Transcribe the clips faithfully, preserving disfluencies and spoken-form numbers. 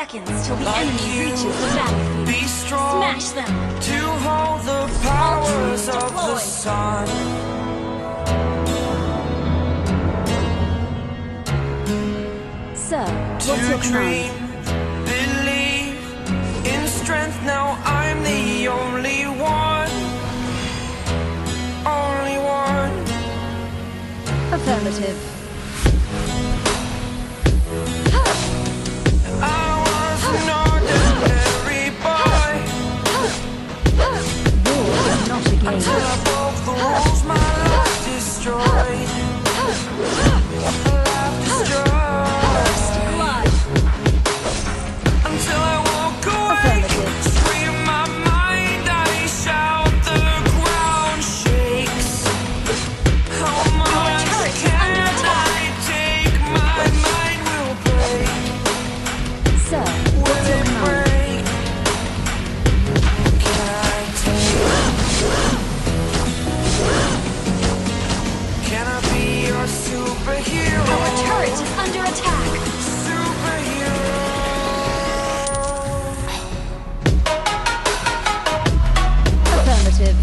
seconds till the enemy reaches the battlefield. Be strong. Smash them. To hold the powers of the deployed. sun. Sir, what's To your dream, command? believe in strength. Now I'm the only one, only one. Affirmative. I was an ordinary boy War is not a game. until I broke the rules. My life destroyed. My life destroyed. Blood. Until I walk away, Affirmative. free in my mind, I shout, the ground shakes. How much turret is can under attack. I take? My mind will break. Sir, Will what's your it command? break? Can I take? Can I be your superhero? Our turret is under attack. Superhero. Affirmative.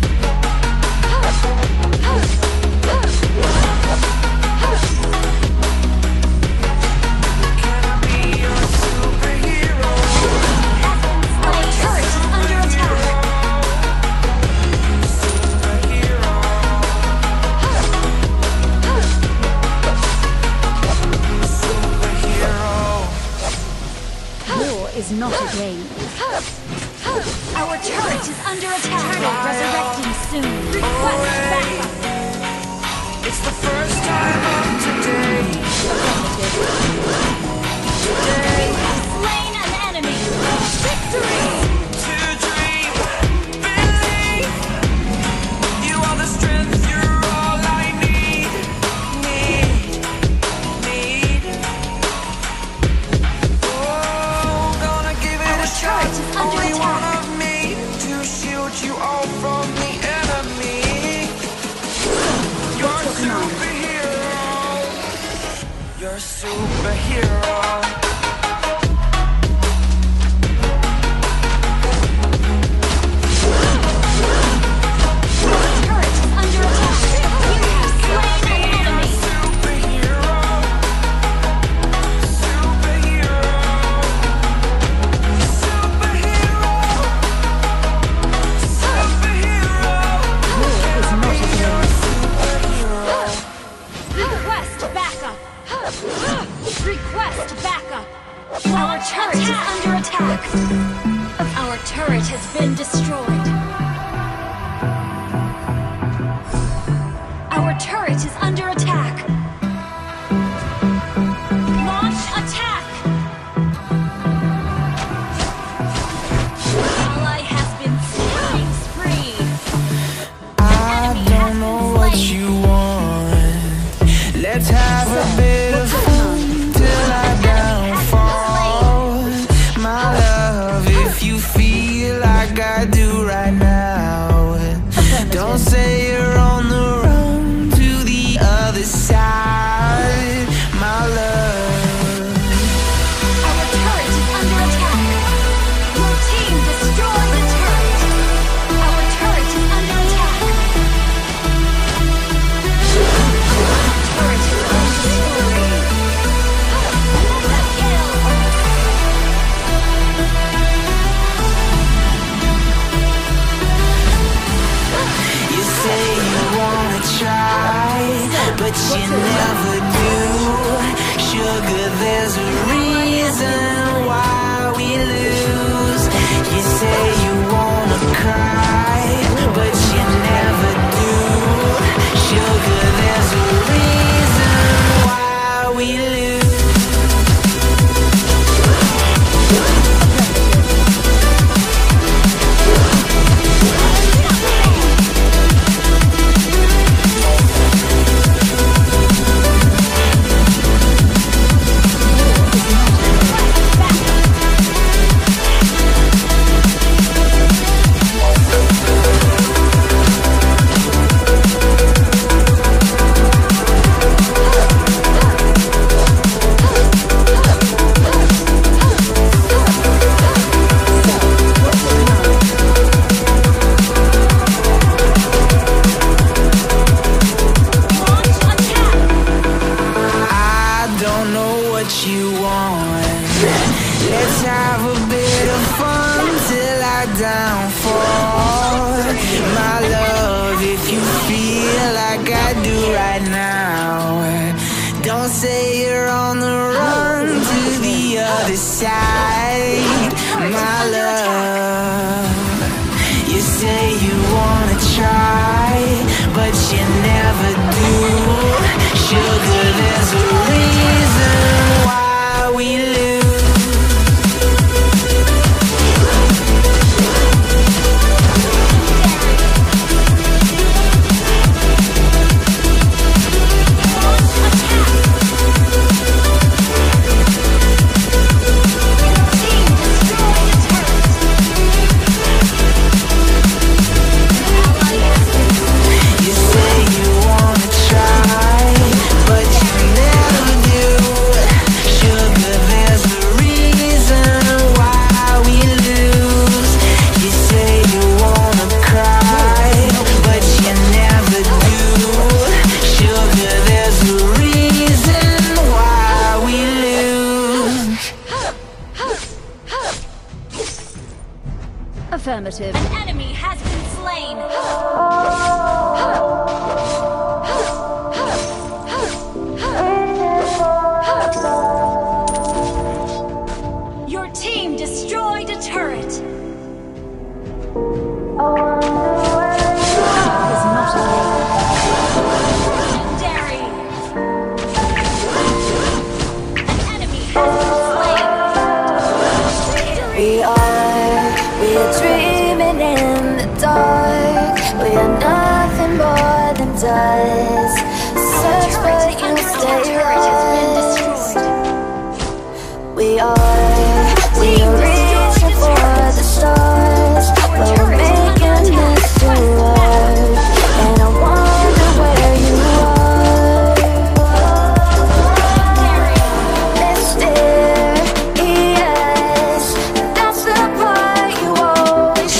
Can I be your superhero? Our turret is under attack. Superhero. Superhero. War is not a game. Our turret is under attack. Turret resurrecting soon. Request backup. It's the first time of today. Today. Slain an enemy. Victory! To dream, believe. You are the strength. You're all I need. Need. Need. Oh, gonna give it Our a shot. turret is under Only attack. one of me to shield you all from the enemy. You're What's your command? superhero. You're a superhero. Our turret is under attack. You have slain an enemy. Superhero. Superhero. Superhero. Superhero. War is not a game. Superhero. Request backup. Request backup. Our turret is under attack. Our turret has been destroyed. Our turret is under attack. Launch attack. Ally has been killing spree. I don't know what you want. Let's have a bit of fun till I downfall. My love, if you feel like I do right now. have a bit of fun till I downfall. My love, if you feel like I do right now, don't say you're on the run to the other side. My love, you say you wanna try, but you never do. Sugar, there's a reason why we lose. Affirmative. An enemy has been slain. Your team destroyed a turret. Is not a legendary. An enemy has been slain. We are, we are dreaming in the dark. We are nothing more than dust. Search but you stay lost. We are, we are reaching for the stars, but we're making this to work. And I wonder where you are. Mysterious, that's the part you always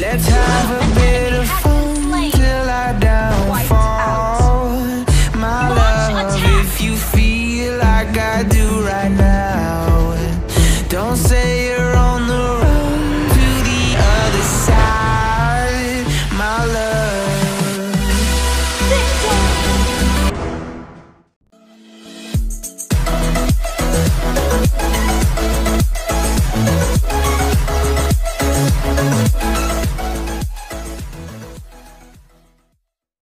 Let's have a bit of fun till I downfall. My love, if you feel like I do right now, don't say